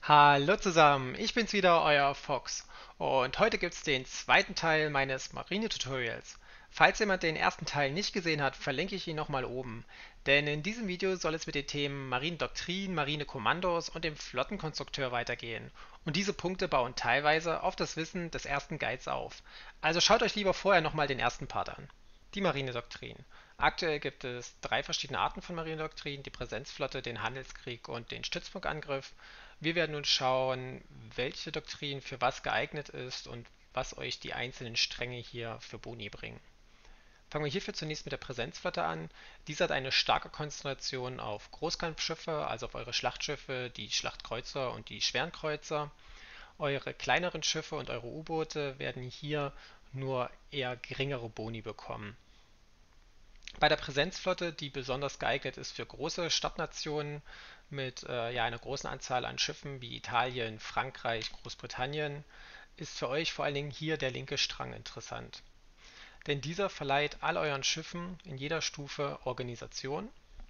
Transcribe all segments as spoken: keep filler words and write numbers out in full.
Hallo zusammen, ich bin's wieder, euer Fox. Und heute gibt's den zweiten Teil meines Marine-Tutorials. Falls jemand den ersten Teil nicht gesehen hat, verlinke ich ihn nochmal oben. Denn in diesem Video soll es mit den Themen Marinedoktrin, Marinekommandos und dem Flottenkonstrukteur weitergehen. Und diese Punkte bauen teilweise auf das Wissen des ersten Guides auf. Also schaut euch lieber vorher nochmal den ersten Part an. Die Marinedoktrin. Aktuell gibt es drei verschiedene Arten von Marinedoktrin, die Präsenzflotte, den Handelskrieg und den Stützpunktangriff. Wir werden nun schauen, welche Doktrin für was geeignet ist und was euch die einzelnen Stränge hier für Boni bringen. Fangen wir hierfür zunächst mit der Präsenzflotte an. Diese hat eine starke Konzentration auf Großkampfschiffe, also auf eure Schlachtschiffe, die Schlachtkreuzer und die Schwerenkreuzer. Eure kleineren Schiffe und eure U-Boote werden hier nur eher geringere Boni bekommen. Bei der Präsenzflotte, die besonders geeignet ist für große Stadtnationen mit äh, ja, einer großen Anzahl an Schiffen wie Italien, Frankreich, Großbritannien, ist für euch vor allen Dingen hier der linke Strang interessant. Denn dieser verleiht all euren Schiffen in jeder Stufe Organisation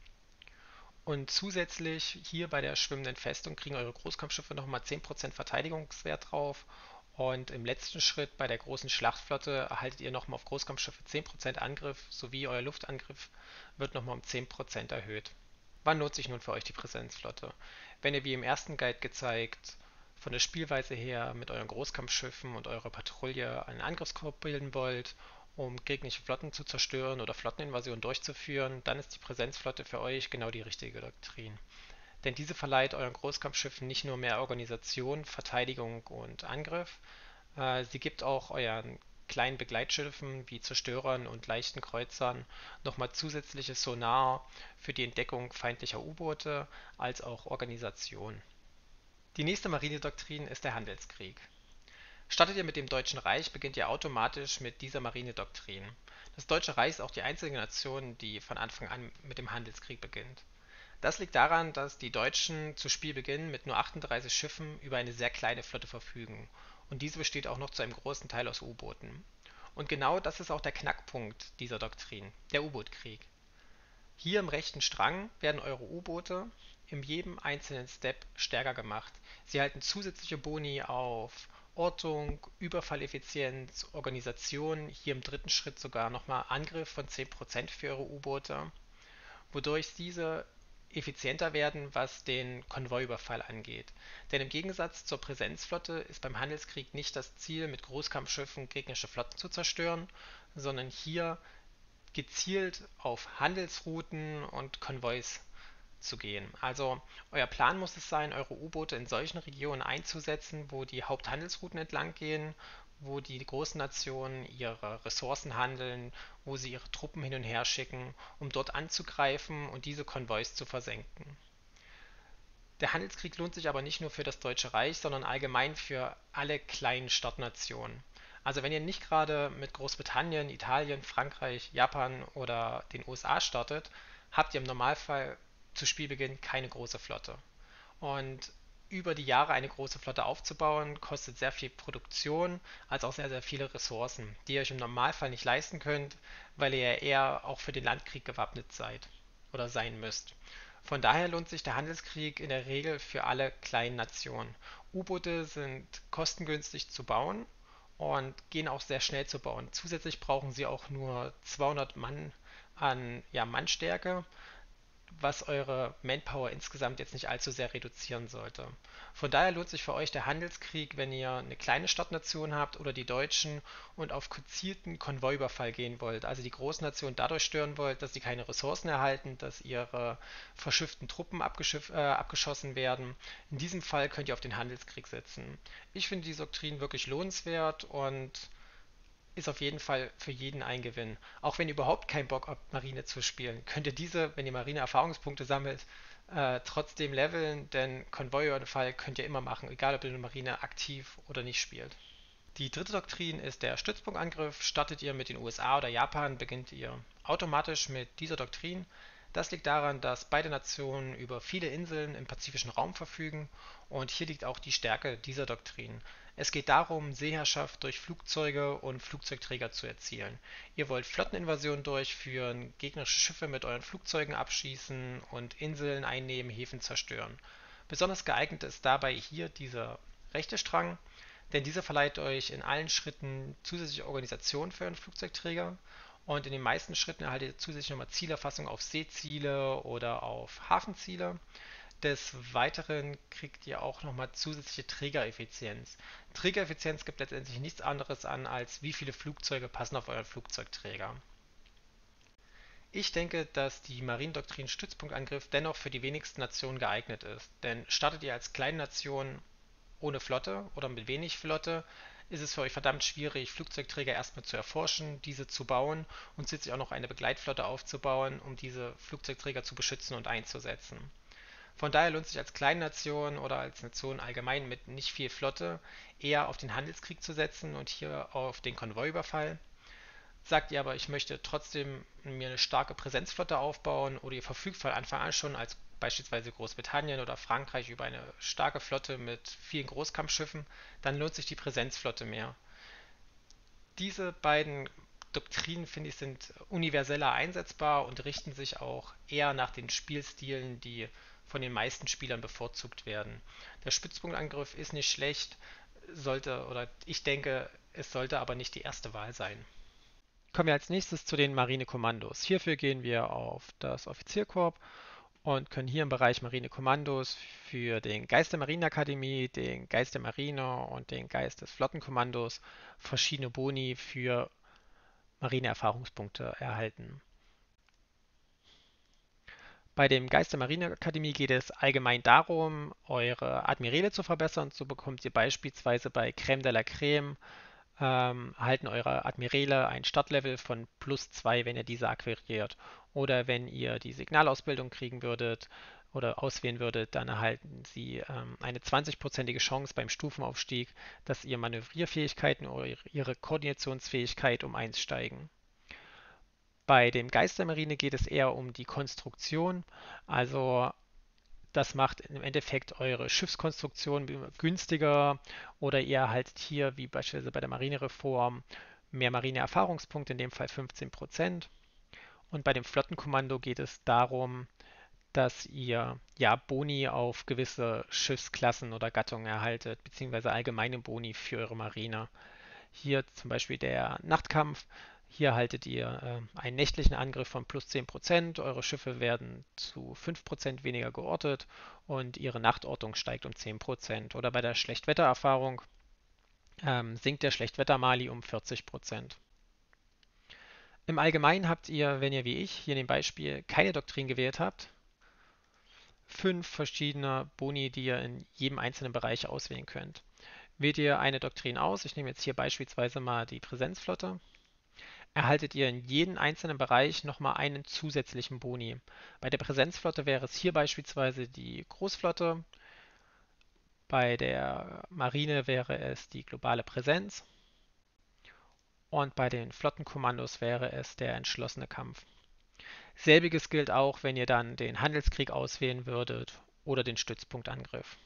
und zusätzlich hier bei der schwimmenden Festung kriegen eure Großkampfschiffe nochmal zehn Prozent Verteidigungswert drauf. Und im letzten Schritt bei der großen Schlachtflotte erhaltet ihr nochmal auf Großkampfschiffe zehn Prozent Angriff sowie euer Luftangriff wird nochmal um zehn Prozent erhöht. Wann lohnt sich nun für euch die Präsenzflotte? Wenn ihr wie im ersten Guide gezeigt von der Spielweise her mit euren Großkampfschiffen und eurer Patrouille einen Angriffskorps bilden wollt, um gegnerische Flotten zu zerstören oder Flotteninvasionen durchzuführen, dann ist die Präsenzflotte für euch genau die richtige Doktrin. Denn diese verleiht euren Großkampfschiffen nicht nur mehr Organisation, Verteidigung und Angriff, äh, sie gibt auch euren kleinen Begleitschiffen wie Zerstörern und leichten Kreuzern nochmal zusätzliches Sonar für die Entdeckung feindlicher U-Boote als auch Organisation. Die nächste Marinedoktrin ist der Handelskrieg. Startet ihr mit dem Deutschen Reich, beginnt ihr automatisch mit dieser Marinedoktrin. Das Deutsche Reich ist auch die einzige Nation, die von Anfang an mit dem Handelskrieg beginnt. Das liegt daran, dass die Deutschen zu Spielbeginn mit nur achtunddreißig Schiffen über eine sehr kleine Flotte verfügen. Und diese besteht auch noch zu einem großen Teil aus U-Booten. Und genau das ist auch der Knackpunkt dieser Doktrin, der U-Boot-Krieg. Hier im rechten Strang werden eure U-Boote in jedem einzelnen Step stärker gemacht. Sie erhalten zusätzliche Boni auf Ortung, Überfalleffizienz, Organisation, hier im dritten Schritt sogar nochmal Angriff von zehn Prozent für eure U-Boote, wodurch diese effizienter werden, was den Konvoiüberfall angeht. Denn im Gegensatz zur Präsenzflotte ist beim Handelskrieg nicht das Ziel, mit Großkampfschiffen gegnerische Flotten zu zerstören, sondern hier gezielt auf Handelsrouten und Konvois zu gehen. Also euer Plan muss es sein, eure U-Boote in solchen Regionen einzusetzen, wo die Haupthandelsrouten entlang gehen, wo die großen Nationen ihre Ressourcen handeln, wo sie ihre Truppen hin und her schicken, um dort anzugreifen und diese Konvois zu versenken. Der Handelskrieg lohnt sich aber nicht nur für das Deutsche Reich, sondern allgemein für alle kleinen Stadtnationen. Also wenn ihr nicht gerade mit Großbritannien, Italien, Frankreich, Japan oder den U S A startet, habt ihr im Normalfall zu Spielbeginn keine große Flotte. Und über die Jahre eine große Flotte aufzubauen, kostet sehr viel Produktion, als auch sehr, sehr viele Ressourcen, die ihr euch im Normalfall nicht leisten könnt, weil ihr eher auch für den Landkrieg gewappnet seid oder sein müsst. Von daher lohnt sich der Handelskrieg in der Regel für alle kleinen Nationen. U-Boote sind kostengünstig zu bauen und gehen auch sehr schnell zu bauen. Zusätzlich brauchen sie auch nur zweihundert Mann an ja, Mannstärke, was eure Manpower insgesamt jetzt nicht allzu sehr reduzieren sollte. Von daher lohnt sich für euch der Handelskrieg, wenn ihr eine kleine Stadtnation habt oder die Deutschen und auf gezielten Konvoiüberfall gehen wollt. Also die großen Nationen dadurch stören wollt, dass sie keine Ressourcen erhalten, dass ihre verschifften Truppen abgeschiff, äh, abgeschossen werden. In diesem Fall könnt ihr auf den Handelskrieg setzen. Ich finde die Doktrin wirklich lohnenswert und ist auf jeden Fall für jeden ein Gewinn. Auch wenn ihr überhaupt keinen Bock habt, Marine zu spielen, könnt ihr diese, wenn ihr Marine-Erfahrungspunkte sammelt, äh, trotzdem leveln, denn Konvoi-Fall könnt ihr immer machen, egal ob ihr eine Marine aktiv oder nicht spielt. Die dritte Doktrin ist der Stützpunktangriff. Startet ihr mit den U S A oder Japan, beginnt ihr automatisch mit dieser Doktrin. Das liegt daran, dass beide Nationen über viele Inseln im pazifischen Raum verfügen und hier liegt auch die Stärke dieser Doktrin. Es geht darum, Seeherrschaft durch Flugzeuge und Flugzeugträger zu erzielen. Ihr wollt Flotteninvasionen durchführen, gegnerische Schiffe mit euren Flugzeugen abschießen und Inseln einnehmen, Häfen zerstören. Besonders geeignet ist dabei hier dieser rechte Strang, denn dieser verleiht euch in allen Schritten zusätzliche Organisation für euren Flugzeugträger und in den meisten Schritten erhaltet ihr zusätzlich nochmal Zielerfassung auf Seeziele oder auf Hafenziele. Des Weiteren kriegt ihr auch nochmal zusätzliche Trägereffizienz. Trägereffizienz gibt letztendlich nichts anderes an, als wie viele Flugzeuge passen auf euren Flugzeugträger. Ich denke, dass die Marinedoktrin Stützpunktangriff dennoch für die wenigsten Nationen geeignet ist, denn startet ihr als kleine Nation ohne Flotte oder mit wenig Flotte, ist es für euch verdammt schwierig, Flugzeugträger erstmal zu erforschen, diese zu bauen und zusätzlich auch noch eine Begleitflotte aufzubauen, um diese Flugzeugträger zu beschützen und einzusetzen. Von daher lohnt es sich als kleine Nation oder als Nation allgemein mit nicht viel Flotte eher auf den Handelskrieg zu setzen und hier auf den Konvoiüberfall. Sagt ihr aber, ich möchte trotzdem mir eine starke Präsenzflotte aufbauen oder ihr verfügt von Anfang an schon als beispielsweise Großbritannien oder Frankreich über eine starke Flotte mit vielen Großkampfschiffen, dann lohnt sich die Präsenzflotte mehr. Diese beiden Doktrinen, finde ich, sind universeller einsetzbar und richten sich auch eher nach den Spielstilen, die von den meisten Spielern bevorzugt werden. Der Spitzpunktangriff ist nicht schlecht, sollte oder ich denke, es sollte aber nicht die erste Wahl sein. Kommen wir als nächstes zu den Marinekommandos. Hierfür gehen wir auf das Offizierkorps und können hier im Bereich Marinekommandos für den Geist der Marineakademie, den Geist der Marine und den Geist des Flottenkommandos verschiedene Boni für Marineerfahrungspunkte erhalten. Bei dem Geist der Marineakademie geht es allgemein darum, eure Admiräle zu verbessern. So bekommt ihr beispielsweise bei Crème de la Crème ähm, erhalten eure Admiräle ein Startlevel von plus zwei, wenn ihr diese akquiriert. Oder wenn ihr die Signalausbildung kriegen würdet oder auswählen würdet, dann erhalten sie ähm, eine zwanzig-prozentige Chance beim Stufenaufstieg, dass ihr Manövrierfähigkeiten oder ihre Koordinationsfähigkeit um eins steigen. Bei dem Geist der Marine geht es eher um die Konstruktion, also das macht im Endeffekt eure Schiffskonstruktion günstiger oder ihr erhaltet hier, wie beispielsweise bei der Marinereform, mehr Marineerfahrungspunkte, in dem Fall fünfzehn Prozent. Und bei dem Flottenkommando geht es darum, dass ihr ja Boni auf gewisse Schiffsklassen oder Gattungen erhaltet, beziehungsweise allgemeine Boni für eure Marine. Hier zum Beispiel der Nachtkampf. Hier erhaltet ihr äh, einen nächtlichen Angriff von plus zehn Prozent. Eure Schiffe werden zu fünf Prozent weniger geortet und ihre Nachtortung steigt um zehn Prozent. Oder bei der Schlechtwettererfahrung ähm, sinkt der Schlechtwettermali um vierzig Prozent. Im Allgemeinen habt ihr, wenn ihr wie ich hier in dem Beispiel keine Doktrin gewählt habt, fünf verschiedene Boni, die ihr in jedem einzelnen Bereich auswählen könnt. Wählt ihr eine Doktrin aus, ich nehme jetzt hier beispielsweise mal die Präsenzflotte, erhaltet ihr in jedem einzelnen Bereich nochmal einen zusätzlichen Boni. Bei der Präsenzflotte wäre es hier beispielsweise die Großflotte, bei der Marine wäre es die globale Präsenz und bei den Flottenkommandos wäre es der entschlossene Kampf. Selbiges gilt auch, wenn ihr dann den Handelskrieg auswählen würdet oder den Stützpunktangriff.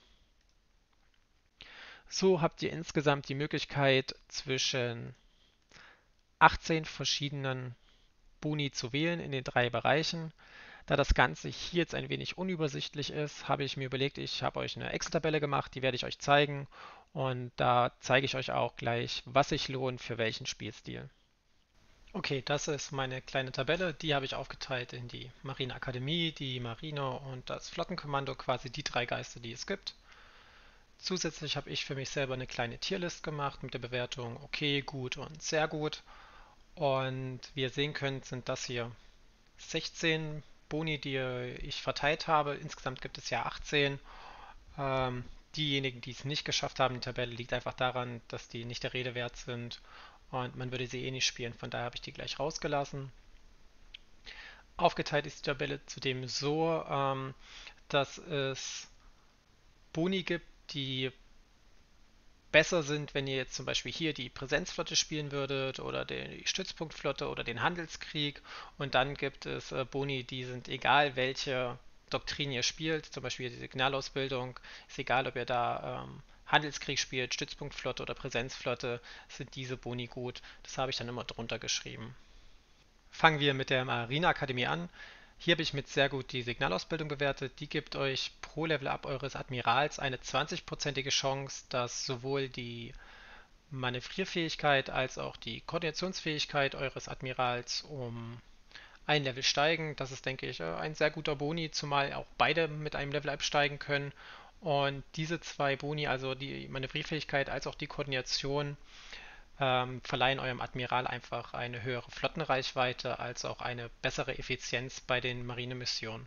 So habt ihr insgesamt die Möglichkeit zwischen achtzehn verschiedenen Boni zu wählen in den drei Bereichen. Da das Ganze hier jetzt ein wenig unübersichtlich ist, habe ich mir überlegt, ich habe euch eine Excel-Tabelle gemacht, die werde ich euch zeigen und da zeige ich euch auch gleich, was sich lohnt für welchen Spielstil. Okay, das ist meine kleine Tabelle, die habe ich aufgeteilt in die Marineakademie, die Marine und das Flottenkommando, quasi die drei Geister, die es gibt. Zusätzlich habe ich für mich selber eine kleine Tierlist gemacht mit der Bewertung okay, gut und sehr gut. Und wie ihr sehen könnt, sind das hier sechzehn Boni, die ich verteilt habe. Insgesamt gibt es ja achtzehn. Ähm, diejenigen, die es nicht geschafft haben, die Tabelle liegt einfach daran, dass die nicht der Rede wert sind und man würde sie eh nicht spielen. Von daher habe ich die gleich rausgelassen. Aufgeteilt ist die Tabelle zudem so, ähm, dass es Boni gibt, die besser sind, wenn ihr jetzt zum Beispiel hier die Präsenzflotte spielen würdet oder die Stützpunktflotte oder den Handelskrieg. Und dann gibt es äh, Boni, die sind egal, welche Doktrin ihr spielt, zum Beispiel die Signalausbildung. Ist egal, ob ihr da ähm, Handelskrieg spielt, Stützpunktflotte oder Präsenzflotte, sind diese Boni gut. Das habe ich dann immer drunter geschrieben. Fangen wir mit der Marineakademie an. Hier habe ich mit sehr gut die Signalausbildung bewertet. Die gibt euch pro Level-Up eures Admirals eine zwanzig-prozentige Chance, dass sowohl die Manövrierfähigkeit als auch die Koordinationsfähigkeit eures Admirals um ein Level steigen. Das ist, denke ich, ein sehr guter Boni, zumal auch beide mit einem Level-Up steigen können. Und diese zwei Boni, also die Manövrierfähigkeit als auch die Koordination, ähm, verleihen eurem Admiral einfach eine höhere Flottenreichweite als auch eine bessere Effizienz bei den Marinemissionen.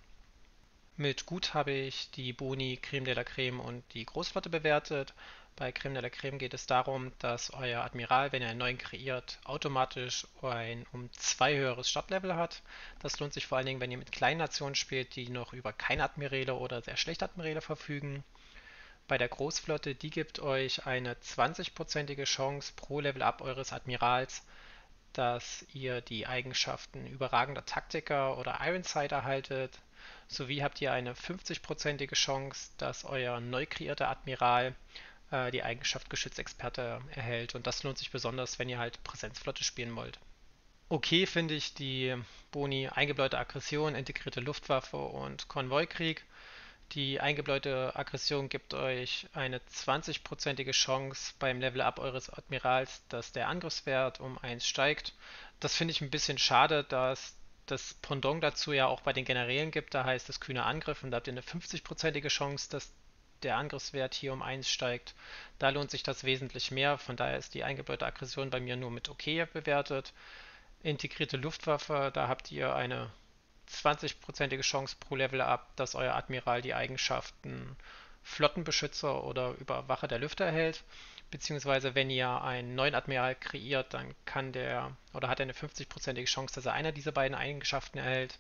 Mit gut habe ich die Boni Creme de la Creme und die Großflotte bewertet. Bei Creme de la Creme geht es darum, dass euer Admiral, wenn er einen neuen kreiert, automatisch ein um zwei höheres Startlevel hat. Das lohnt sich vor allen Dingen, wenn ihr mit kleinen Nationen spielt, die noch über keine Admiräle oder sehr schlechte Admiräle verfügen. Bei der Großflotte, die gibt euch eine zwanzig-prozentige Chance pro Level-Up eures Admirals, dass ihr die Eigenschaften überragender Taktiker oder Ironside erhaltet. Sowie habt ihr eine fünfzig-prozentige Chance, dass euer neu kreierter Admiral äh, die Eigenschaft Geschützexperte erhält. Und das lohnt sich besonders, wenn ihr halt Präsenzflotte spielen wollt. Okay finde ich die Boni eingebläute Aggression, integrierte Luftwaffe und Konvoikrieg. Die eingebläute Aggression gibt euch eine zwanzig-prozentige Chance beim Level-Up eures Admirals, dass der Angriffswert um eins steigt. Das finde ich ein bisschen schade, da es das Pendant dazu ja auch bei den Generälen gibt. Da heißt es kühner Angriff und da habt ihr eine fünfzig-prozentige Chance, dass der Angriffswert hier um eins steigt. Da lohnt sich das wesentlich mehr. Von daher ist die eingebläute Aggression bei mir nur mit okay bewertet. Integrierte Luftwaffe, da habt ihr eine zwanzig-prozentige Chance pro Level-Up, dass euer Admiral die Eigenschaften Flottenbeschützer oder Überwacher der Lüfte erhält. Beziehungsweise wenn ihr einen neuen Admiral kreiert, dann kann der oder hat er eine fünfzig-prozentige Chance, dass er einer dieser beiden Eigenschaften erhält.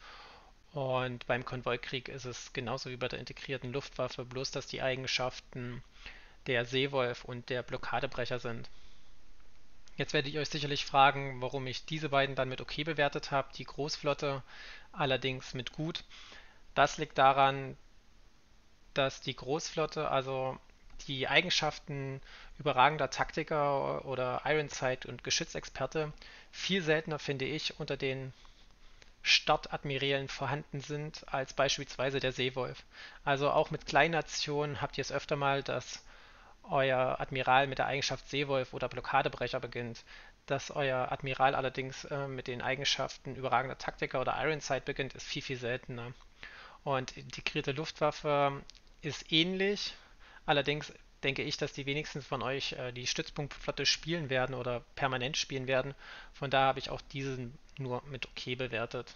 Und beim Konvoikrieg ist es genauso wie bei der integrierten Luftwaffe, bloß dass die Eigenschaften der Seewolf und der Blockadebrecher sind. Jetzt werdet ihr euch sicherlich fragen, warum ich diese beiden dann mit okay bewertet habe, die Großflotte allerdings mit gut. Das liegt daran, dass die Großflotte, also die Eigenschaften überragender Taktiker oder Ironside und Geschützexperte, viel seltener, finde ich, unter den Startadmirälen vorhanden sind als beispielsweise der Seewolf. Also auch mit kleinen Nationen habt ihr es öfter mal, dass euer Admiral mit der Eigenschaft Seewolf oder Blockadebrecher beginnt. Dass euer Admiral allerdings äh, mit den Eigenschaften überragender Taktiker oder Ironside beginnt, ist viel, viel seltener. Und integrierte Luftwaffe ist ähnlich. Allerdings denke ich, dass die wenigsten von euch äh, die Stützpunktflotte spielen werden oder permanent spielen werden. Von daher habe ich auch diesen nur mit okay bewertet.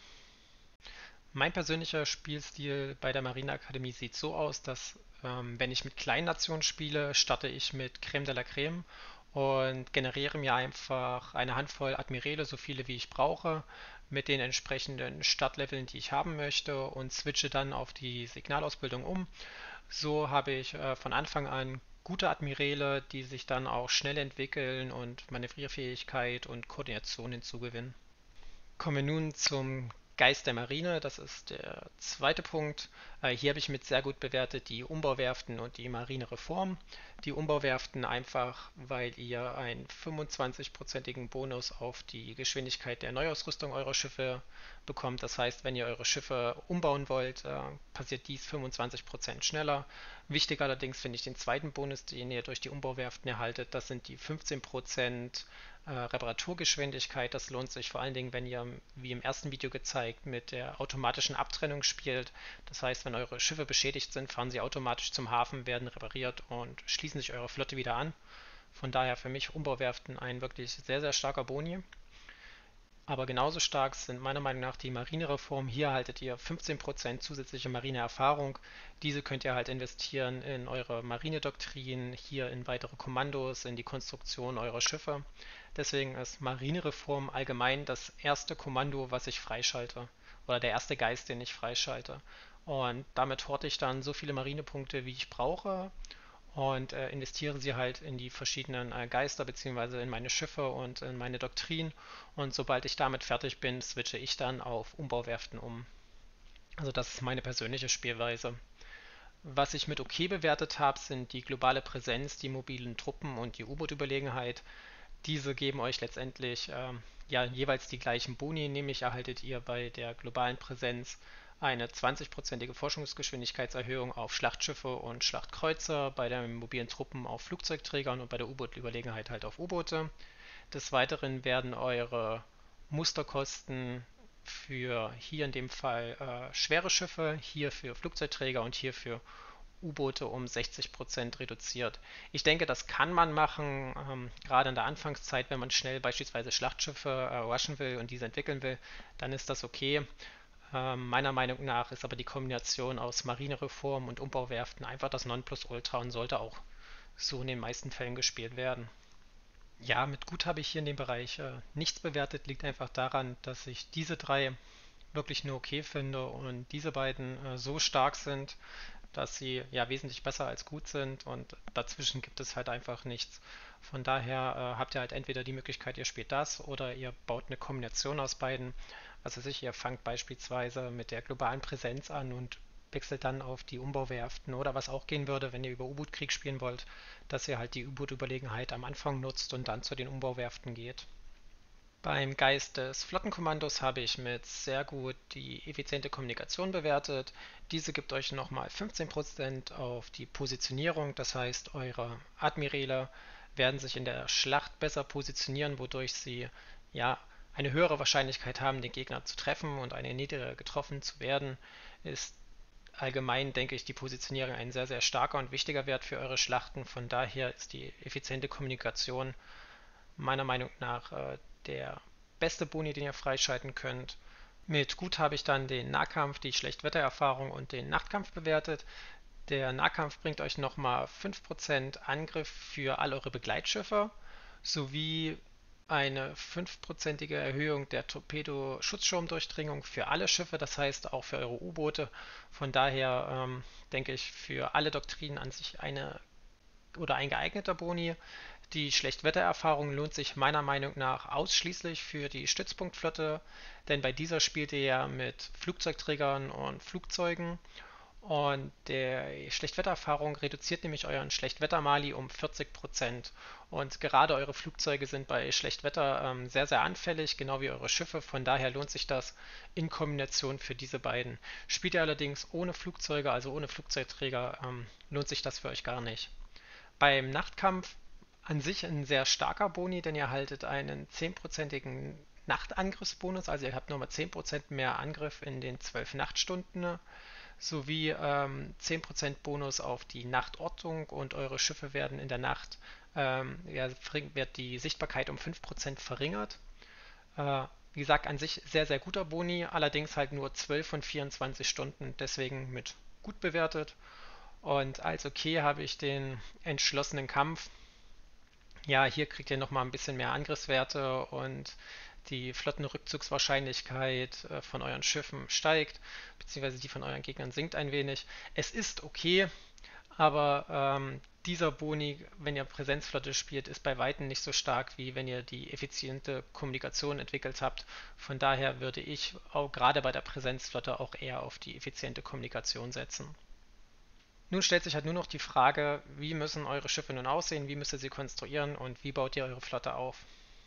Mein persönlicher Spielstil bei der Marineakademie sieht so aus, dass ähm, wenn ich mit kleinen Nationen spiele, starte ich mit Creme de la Creme und generiere mir einfach eine Handvoll Admiräle, so viele wie ich brauche, mit den entsprechenden Startleveln, die ich haben möchte und switche dann auf die Signalausbildung um. So habe ich äh, von Anfang an gute Admiräle, die sich dann auch schnell entwickeln und Manövrierfähigkeit und Koordination hinzugewinnen. Kommen wir nun zum Geist der Marine. Das ist der zweite Punkt. Äh, hier habe ich mit sehr gut bewertet die Umbauwerften und die Marinereform. Die Umbauwerften einfach, weil ihr einen fünfundzwanzig-prozentigen Bonus auf die Geschwindigkeit der Neuausrüstung eurer Schiffe bekommt. Das heißt, wenn ihr eure Schiffe umbauen wollt, äh, passiert dies fünfundzwanzig Prozent schneller. Wichtig allerdings finde ich den zweiten Bonus, den ihr durch die Umbauwerften erhaltet. Das sind die fünfzehn Prozent äh, Reparaturgeschwindigkeit. Das lohnt sich vor allen Dingen, wenn ihr, wie im ersten Video gezeigt, mit der automatischen Abtrennung spielt. Das heißt, wenn eure Schiffe beschädigt sind, fahren sie automatisch zum Hafen, werden repariert und schließen sich eure Flotte wieder an. Von daher für mich Umbauwerften ein wirklich sehr, sehr starker Boni. Aber genauso stark sind meiner Meinung nach die Marinereform. Hier erhaltet ihr fünfzehn Prozent zusätzliche Marineerfahrung. Diese könnt ihr halt investieren in eure Marinedoktrin, hier in weitere Kommandos, in die Konstruktion eurer Schiffe. Deswegen ist Marinereform allgemein das erste Kommando, was ich freischalte. Oder der erste Geist, den ich freischalte. Und damit horte ich dann so viele Marinepunkte, wie ich brauche und äh, investiere sie halt in die verschiedenen äh, Geister bzw. in meine Schiffe und in meine Doktrin. Und sobald ich damit fertig bin, switche ich dann auf Umbauwerften um. Also das ist meine persönliche Spielweise. Was ich mit okay bewertet habe, sind die globale Präsenz, die mobilen Truppen und die U-Boot-Überlegenheit. Diese geben euch letztendlich ähm, ja jeweils die gleichen Boni, nämlich erhaltet ihr bei der globalen Präsenz eine zwanzig-prozentige Forschungsgeschwindigkeitserhöhung auf Schlachtschiffe und Schlachtkreuzer, bei den mobilen Truppen auf Flugzeugträgern und bei der U-Boot-Überlegenheit halt auf U-Boote. Des Weiteren werden eure Musterkosten für hier in dem Fall äh, schwere Schiffe, hier für Flugzeugträger und hier für U-Boote um sechzig Prozent reduziert. Ich denke, das kann man machen, ähm, gerade in der Anfangszeit, wenn man schnell beispielsweise Schlachtschiffe äh, rushen will und diese entwickeln will, dann ist das okay. Ähm, meiner Meinung nach ist aber die Kombination aus Marinereform und Umbauwerften einfach das Nonplusultra und sollte auch so in den meisten Fällen gespielt werden. Ja, mit gut habe ich hier in dem Bereich äh, nichts bewertet, liegt einfach daran, dass ich diese drei wirklich nur okay finde und diese beiden äh, so stark sind, dass sie ja wesentlich besser als gut sind und dazwischen gibt es halt einfach nichts. Von daher äh, habt ihr halt entweder die Möglichkeit, ihr spielt das oder ihr baut eine Kombination aus beiden. Also sich, ihr fangt beispielsweise mit der globalen Präsenz an und wechselt dann auf die Umbauwerften oder was auch gehen würde, wenn ihr über U-Boot-Krieg spielen wollt, dass ihr halt die U-Boot-Überlegenheit am Anfang nutzt und dann zu den Umbauwerften geht. Beim Geist des Flottenkommandos habe ich mit sehr gut die effiziente Kommunikation bewertet. Diese gibt euch nochmal fünfzehn Prozent auf die Positionierung, das heißt, eure Admiräle werden sich in der Schlacht besser positionieren, wodurch sie ja eine höhere Wahrscheinlichkeit haben, den Gegner zu treffen und eine niedrigere getroffen zu werden. Ist allgemein, denke ich, die Positionierung ein sehr, sehr starker und wichtiger Wert für eure Schlachten. Von daher ist die effiziente Kommunikation meiner Meinung nach äh, der beste Boni, den ihr freischalten könnt. Mit gut habe ich dann den Nahkampf, die Schlechtwettererfahrung und den Nachtkampf bewertet. Der Nahkampf bringt euch nochmal fünf Prozent Angriff für all eure Begleitschiffe sowie eine fünf-prozentige Erhöhung der Torpedo-Schutzschirmdurchdringung für alle Schiffe, das heißt auch für eure U-Boote. Von daher ähm, denke ich für alle Doktrinen an sich eine oder ein geeigneter Boni. Die Schlechtwettererfahrung lohnt sich meiner Meinung nach ausschließlich für die Stützpunktflotte, denn bei dieser spielt ihr ja mit Flugzeugträgern und Flugzeugen und der Schlechtwettererfahrung reduziert nämlich euren Schlechtwettermali um vierzig Prozent. Und gerade eure Flugzeuge sind bei Schlechtwetter ähm, sehr, sehr anfällig, genau wie eure Schiffe. Von daher lohnt sich das in Kombination für diese beiden. Spielt ihr allerdings ohne Flugzeuge, also ohne Flugzeugträger, ähm, lohnt sich das für euch gar nicht. Beim Nachtkampf an sich ein sehr starker Boni, denn ihr erhaltet einen zehnprozentigen Nachtangriffsbonus, also ihr habt nochmal zehn Prozent mehr Angriff in den zwölf Nachtstunden, sowie ähm, zehn Prozent Bonus auf die Nachtortung und eure Schiffe werden in der Nacht, ähm, ja, wird die Sichtbarkeit um fünf Prozent verringert. Äh, wie gesagt, an sich sehr, sehr guter Boni, allerdings halt nur zwölf von vierundzwanzig Stunden, deswegen mit gut bewertet. Und als okay habe ich den entschlossenen Kampf. Ja, hier kriegt ihr nochmal ein bisschen mehr Angriffswerte und die Flottenrückzugswahrscheinlichkeit äh, von euren Schiffen steigt, beziehungsweise die von euren Gegnern sinkt ein wenig. Es ist okay, aber ähm, dieser Boni, wenn ihr Präsenzflotte spielt, ist bei weitem nicht so stark, wie wenn ihr die effiziente Kommunikation entwickelt habt. Von daher würde ich auch gerade bei der Präsenzflotte auch eher auf die effiziente Kommunikation setzen. Nun stellt sich halt nur noch die Frage, wie müssen eure Schiffe nun aussehen, wie müsst ihr sie konstruieren und wie baut ihr eure Flotte auf.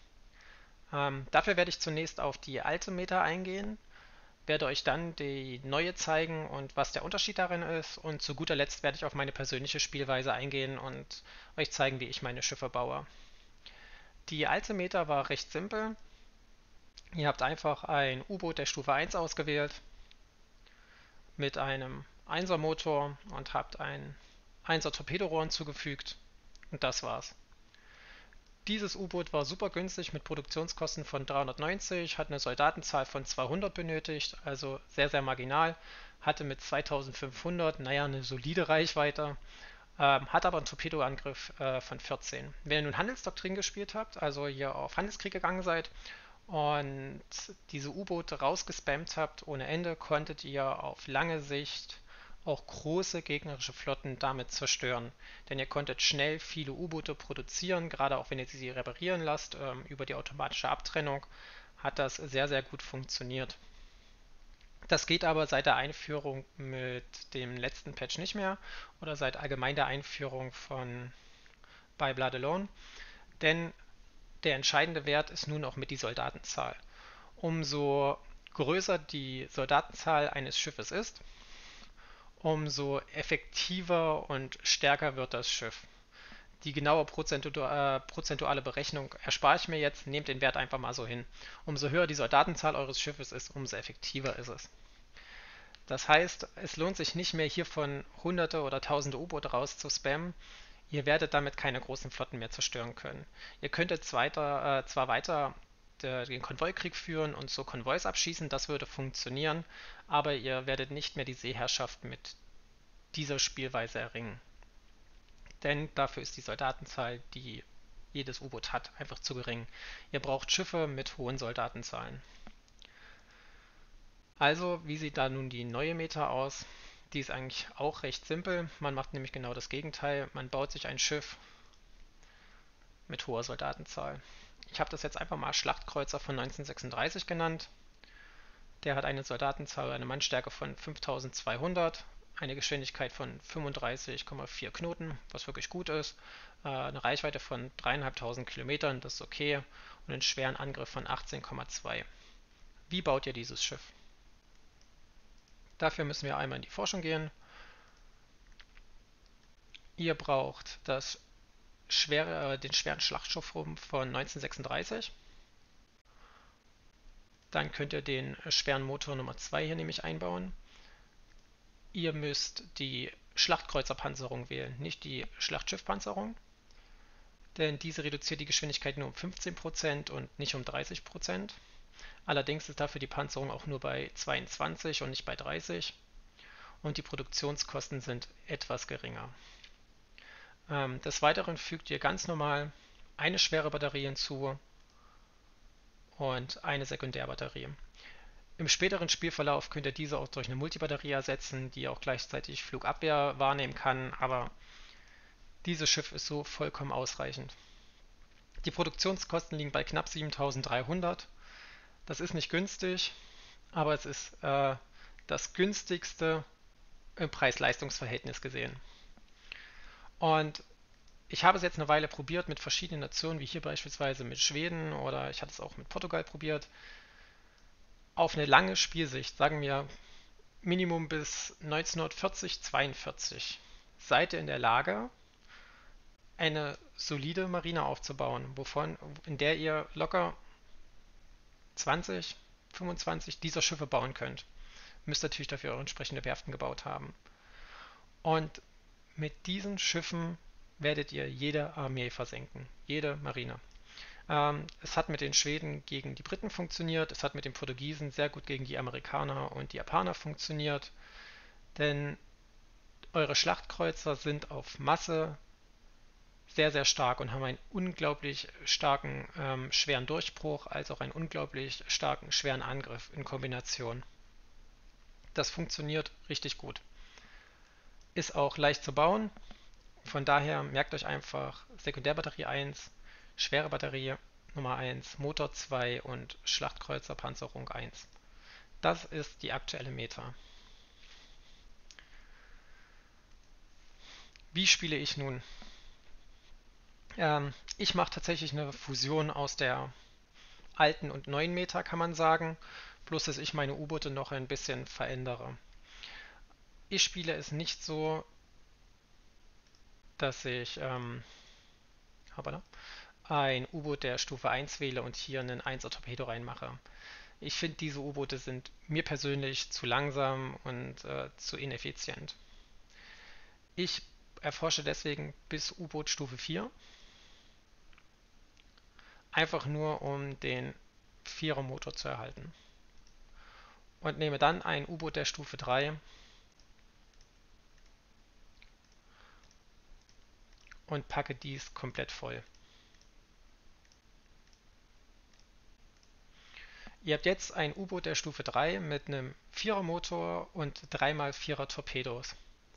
Ähm, dafür werde ich zunächst auf die alte Meta eingehen, werde euch dann die neue zeigen und was der Unterschied darin ist und zu guter Letzt werde ich auf meine persönliche Spielweise eingehen und euch zeigen, wie ich meine Schiffe baue. Die alte Meta war recht simpel. Ihr habt einfach ein U-Boot der Stufe eins ausgewählt mit einem Einser Motor und habt ein Einser Torpedorohr hinzugefügt und das war's. Dieses U-Boot war super günstig mit Produktionskosten von dreihundertneunzig, hat eine Soldatenzahl von zweihundert benötigt, also sehr, sehr marginal, hatte mit zweitausendfünfhundert, naja, eine solide Reichweite, ähm, hat aber einen Torpedoangriff äh, von vierzehn. Wenn ihr nun Handelsdoktrin gespielt habt, also hier auf Handelskrieg gegangen seid und diese U-Boote rausgespammt habt ohne Ende, konntet ihr auf lange Sicht auch große gegnerische Flotten damit zerstören. Denn ihr konntet schnell viele U-Boote produzieren, gerade auch wenn ihr sie reparieren lasst, ähm, über die automatische Abtrennung hat das sehr, sehr gut funktioniert. Das geht aber seit der Einführung mit dem letzten Patch nicht mehr oder seit allgemein der Einführung von By Blood Alone, denn der entscheidende Wert ist nun auch mit die Soldatenzahl. Umso größer die Soldatenzahl eines Schiffes ist, umso effektiver und stärker wird das Schiff. Die genaue prozentu äh, prozentuale Berechnung erspare ich mir jetzt, nehmt den Wert einfach mal so hin. Umso höher die Soldatenzahl eures Schiffes ist, umso effektiver ist es. Das heißt, es lohnt sich nicht mehr hier von hunderte oder tausende U-Boote raus zu spammen. Ihr werdet damit keine großen Flotten mehr zerstören können. Ihr könntet weiter, äh, zwar weiter den Konvoikrieg führen und so Konvois abschießen, das würde funktionieren, aber ihr werdet nicht mehr die Seeherrschaft mit dieser Spielweise erringen. Denn dafür ist die Soldatenzahl, die jedes U-Boot hat, einfach zu gering. Ihr braucht Schiffe mit hohen Soldatenzahlen. Also, wie sieht da nun die neue Meta aus? Die ist eigentlich auch recht simpel. Man macht nämlich genau das Gegenteil. Man baut sich ein Schiff mit hoher Soldatenzahl. Ich habe das jetzt einfach mal Schlachtkreuzer von neunzehnhundertsechsunddreißig genannt. Der hat eine Soldatenzahl, eine Mannstärke von fünftausendzweihundert, eine Geschwindigkeit von fünfunddreißig Komma vier Knoten, was wirklich gut ist, eine Reichweite von dreieinhalbtausend Kilometern, das ist okay, und einen schweren Angriff von achtzehn Komma zwei. Wie baut ihr dieses Schiff? Dafür müssen wir einmal in die Forschung gehen. Ihr braucht das schwere, den schweren Schlachtschiffrumpf von neunzehnhundertsechsunddreißig. Dann könnt ihr den schweren Motor Nummer zwei hier nämlich einbauen. Ihr müsst die Schlachtkreuzerpanzerung wählen, nicht die Schlachtschiffpanzerung, denn diese reduziert die Geschwindigkeit nur um fünfzehn Prozent und nicht um dreißig Prozent. Allerdings ist dafür die Panzerung auch nur bei zweiundzwanzig und nicht bei dreißig und die Produktionskosten sind etwas geringer. Ähm, des Weiteren fügt ihr ganz normal eine schwere Batterie hinzu und eine Sekundärbatterie. Im späteren Spielverlauf könnt ihr diese auch durch eine Multibatterie ersetzen, die auch gleichzeitig Flugabwehr wahrnehmen kann, aber dieses Schiff ist so vollkommen ausreichend. Die Produktionskosten liegen bei knapp siebentausenddreihundert. Das ist nicht günstig, aber es ist äh, das günstigste im Preis-Leistungs-Verhältnis gesehen. Und ich habe es jetzt eine Weile probiert mit verschiedenen Nationen, wie hier beispielsweise mit Schweden oder ich hatte es auch mit Portugal probiert. Auf eine lange Spielsicht, sagen wir Minimum bis neunzehnhundertvierzig, zweiundvierzig, seid ihr in der Lage, eine solide Marine aufzubauen, wovon, in der ihr locker zwanzig, fünfundzwanzig dieser Schiffe bauen könnt. Müsst natürlich dafür auch entsprechende Werften gebaut haben. Und mit diesen Schiffen werdet ihr jede Armee versenken, jede Marine. Ähm, es hat mit den Schweden gegen die Briten funktioniert, es hat mit den Portugiesen sehr gut gegen die Amerikaner und die Japaner funktioniert, denn eure Schlachtkreuzer sind auf Masse sehr, sehr stark und haben einen unglaublich starken ähm, schweren Durchbruch, als auch einen unglaublich starken schweren Angriff in Kombination. Das funktioniert richtig gut. Ist auch leicht zu bauen, von daher merkt euch einfach Sekundärbatterie eins, schwere Batterie Nummer eins, Motor zwei und Schlachtkreuzerpanzerung eins. Das ist die aktuelle Meta. Wie spiele ich nun? Ähm, ich mache tatsächlich eine Fusion aus der alten und neuen Meta, kann man sagen, bloß dass ich meine U-Boote noch ein bisschen verändere. Ich spiele es nicht so, dass ich ähm, hoppala, ein U-Boot der Stufe eins wähle und hier einen einser Torpedo reinmache. Ich finde, diese U-Boote sind mir persönlich zu langsam und äh, zu ineffizient. Ich erforsche deswegen bis U-Boot Stufe vier. Einfach nur, um den Vierer Motor zu erhalten. Und nehme dann ein U-Boot der Stufe drei und packe dies komplett voll. Ihr habt jetzt ein U-Boot der Stufe drei mit einem Vierer Motor und drei mal Vierer Torpedos.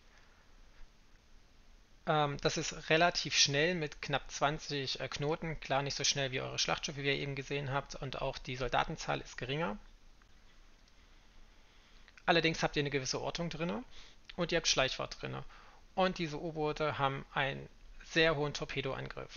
Ähm, das ist relativ schnell mit knapp zwanzig äh, Knoten. Klar, nicht so schnell wie eure Schlachtschiffe, wie ihr eben gesehen habt. Und auch die Soldatenzahl ist geringer. Allerdings habt ihr eine gewisse Ortung drin und ihr habt Schleichfahrt drin. Und diese U-Boote haben einen sehr hohen Torpedoangriff.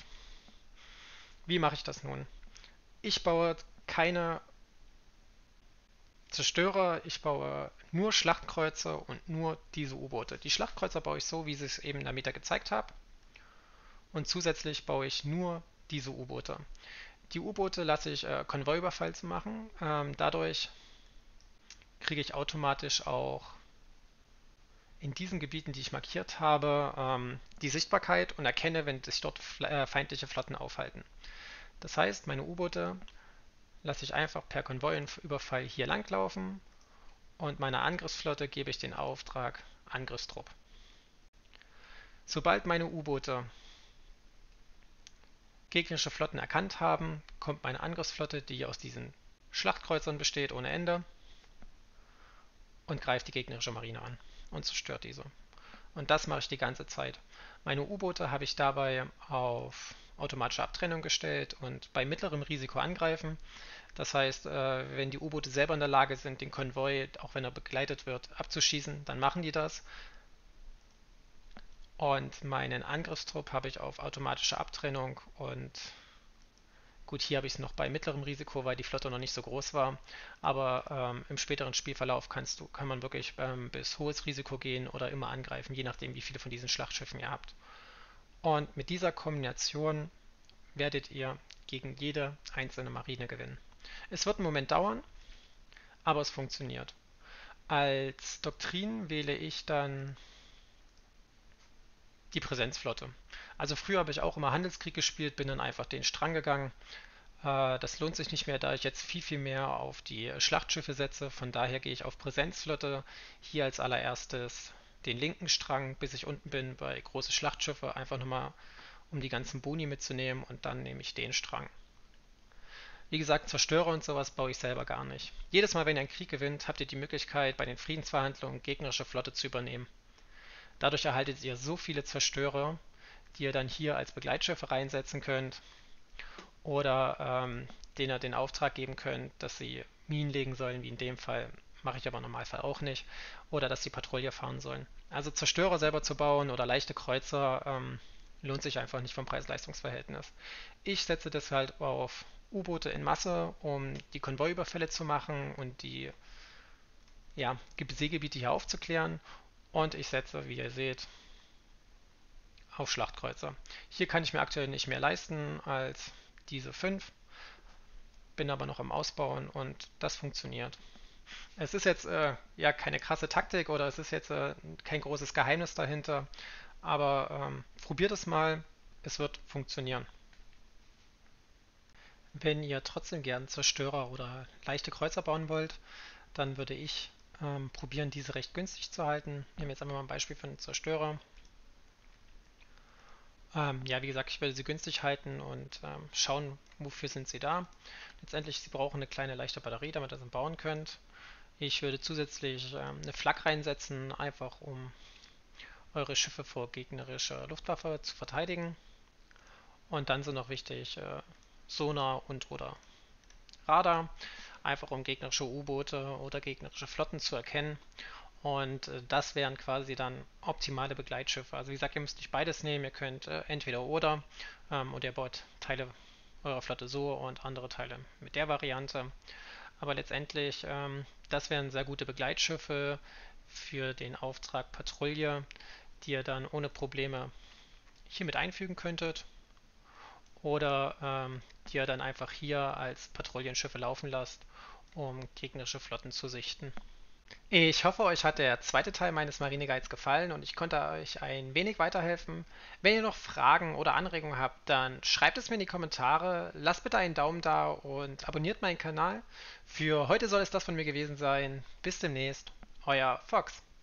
Wie mache ich das nun? Ich baue keine Zerstörer, ich baue nur Schlachtkreuzer und nur diese U-Boote. Die Schlachtkreuzer baue ich so, wie ich es eben in der Meta gezeigt habe. Und zusätzlich baue ich nur diese U-Boote. Die U-Boote lasse ich äh, Konvoiüberfall zu machen. Ähm, dadurch kriege ich automatisch auch in diesen Gebieten, die ich markiert habe, ähm, die Sichtbarkeit und erkenne, wenn sich dort äh, feindliche Flotten aufhalten. Das heißt, meine U-Boote lasse ich einfach per Konvoiüberfall hier langlaufen und meiner Angriffsflotte gebe ich den Auftrag Angriffstrupp. Sobald meine U-Boote gegnerische Flotten erkannt haben, kommt meine Angriffsflotte, die aus diesen Schlachtkreuzern besteht ohne Ende, und greift die gegnerische Marine an und zerstört diese. Und das mache ich die ganze Zeit. Meine U-Boote habe ich dabei auf automatische Abtrennung gestellt und bei mittlerem Risiko angreifen. Das heißt, äh, wenn die U-Boote selber in der Lage sind, den Konvoi, auch wenn er begleitet wird, abzuschießen, dann machen die das. Und meinen Angriffstrupp habe ich auf automatische Abtrennung und gut, hier habe ich es noch bei mittlerem Risiko, weil die Flotte noch nicht so groß war. Aber ähm, im späteren Spielverlauf kannst du, kann man wirklich ähm, bis hohes Risiko gehen oder immer angreifen, je nachdem, wie viele von diesen Schlachtschiffen ihr habt. Und mit dieser Kombination werdet ihr gegen jede einzelne Marine gewinnen. Es wird einen Moment dauern, aber es funktioniert. Als Doktrin wähle ich dann die Präsenzflotte. Also früher habe ich auch immer Handelskrieg gespielt, bin dann einfach den Strang gegangen. Äh, das lohnt sich nicht mehr, da ich jetzt viel, viel mehr auf die Schlachtschiffe setze. Von daher gehe ich auf Präsenzflotte. Hier als allererstes den linken Strang, bis ich unten bin bei große Schlachtschiffe, einfach nochmal um die ganzen Boni mitzunehmen, und dann nehme ich den Strang. Wie gesagt, Zerstörer und sowas baue ich selber gar nicht. Jedes Mal, wenn ihr einen Krieg gewinnt, habt ihr die Möglichkeit, bei den Friedensverhandlungen gegnerische Flotte zu übernehmen. Dadurch erhaltet ihr so viele Zerstörer, die ihr dann hier als Begleitschiffe reinsetzen könnt oder ähm, denen ihr den Auftrag geben könnt, dass sie Minen legen sollen, wie in dem Fall, mache ich aber im Normalfall auch nicht, oder dass sie Patrouille fahren sollen. Also Zerstörer selber zu bauen oder leichte Kreuzer ähm, lohnt sich einfach nicht vom Preis-Leistungs-Verhältnis. Ich setze das halt auf U-Boote in Masse, um die Konvoiüberfälle zu machen und die ja, Seegebiete hier aufzuklären. Und ich setze, wie ihr seht, auf Schlachtkreuzer. Hier kann ich mir aktuell nicht mehr leisten als diese fünf, bin aber noch am Ausbauen und das funktioniert. Es ist jetzt äh, ja keine krasse Taktik oder es ist jetzt äh, kein großes Geheimnis dahinter, aber ähm, probiert es mal, es wird funktionieren. Wenn ihr trotzdem gern Zerstörer oder leichte Kreuzer bauen wollt, dann würde ich ähm, probieren, diese recht günstig zu halten. Nehmen wir jetzt einmal mal ein Beispiel für einen Zerstörer. Ähm, ja, wie gesagt, ich werde sie günstig halten und ähm, schauen, wofür sind sie da. Letztendlich, sie brauchen eine kleine leichte Batterie, damit ihr sie bauen könnt. Ich würde zusätzlich ähm, eine Flak reinsetzen, einfach um eure Schiffe vor gegnerischer Luftwaffe zu verteidigen. Und dann sind noch wichtig äh, Sonar und oder Radar, einfach um gegnerische U-Boote oder gegnerische Flotten zu erkennen. Und äh, das wären quasi dann optimale Begleitschiffe. Also wie gesagt, ihr müsst nicht beides nehmen, ihr könnt äh, entweder oder ähm, und ihr baut Teile eurer Flotte so und andere Teile mit der Variante. Aber letztendlich, ähm, das wären sehr gute Begleitschiffe für den Auftrag Patrouille, die ihr dann ohne Probleme hier mit einfügen könntet. Oder ähm, die ihr dann einfach hier als Patrouillenschiffe laufen lasst, um gegnerische Flotten zu sichten. Ich hoffe, euch hat der zweite Teil meines Marineguides gefallen und ich konnte euch ein wenig weiterhelfen. Wenn ihr noch Fragen oder Anregungen habt, dann schreibt es mir in die Kommentare, lasst bitte einen Daumen da und abonniert meinen Kanal. Für heute soll es das von mir gewesen sein. Bis demnächst, euer Fox.